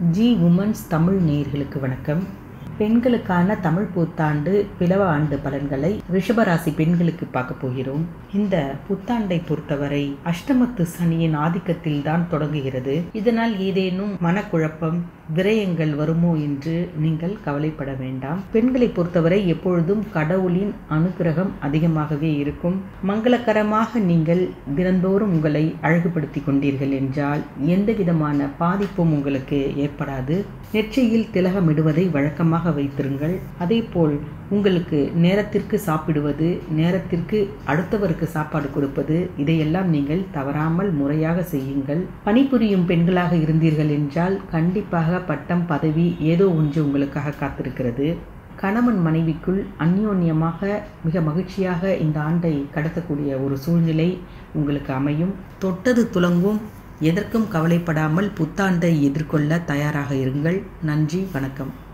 G women's Tamil நேயர்களுக்கு வணக்கம். பெண்களுக்கான தமிழ் புத்தாண்டு பிலவ ஆண்டு பலன்களை ரிஷபராசி பெண்களுக்கு பார்க்க போகிறோம். இந்த புத்தாண்டை பொறுத்தவரை அஷ்டமத்து சனியின் ஆதிக்கத்தில் தான் தொடங்குகிறது. இதனால் ஏதேனும் மனக்குழப்பம், விரயங்கள் வருமோ என்று நீங்கள் கவலைப்பட வேண்டாம். பெண்களை பொறுத்தவரை எப்பொழுதும் கடவுளின் அனுகிரகம் அதிகமாகவே இருக்கும். மங்களகரமாக நீங்கள் தினந்தோறும் உங்களை அழகுபடுத்தி கொண்டீர்கள் என்றால் எந்த விதமான பாதிப்பும் உங்களுக்கு ஏற்படாது. நெற்றியில் திலகமிடுவதை வழக்கமாக வைத்திருங்கள். அதேபோல் உங்களுக்கு நேரத்திற்கு சாப்பிடுவது, நேரத்திற்கு அடுத்தவருக்கு சாப்பாடு கொடுப்பது, இதையெல்லாம் நீங்கள் தவறாமல் முறையாக செய்யுங்கள். பணிபுரியும் பெண்களாக இருந்தீர்கள் என்றால் கண்டிப்பாக பட்டம், பதவி ஏதோ ஒன்று உங்களுக்காக காத்திருக்கிறது. கணவன் மனைவிக்குள் அந்யோன்யமாக மிக மகிழ்ச்சியாக இந்த ஆண்டை கடத்தக்கூடிய ஒரு சூழ்நிலை உங்களுக்கு அமையும். தொட்டது துலங்கும். எதற்கும் கவலைப்படாமல் புத்தாண்டை எதிர்கொள்ள தயாராக இருங்கள். நன்றி, வணக்கம்.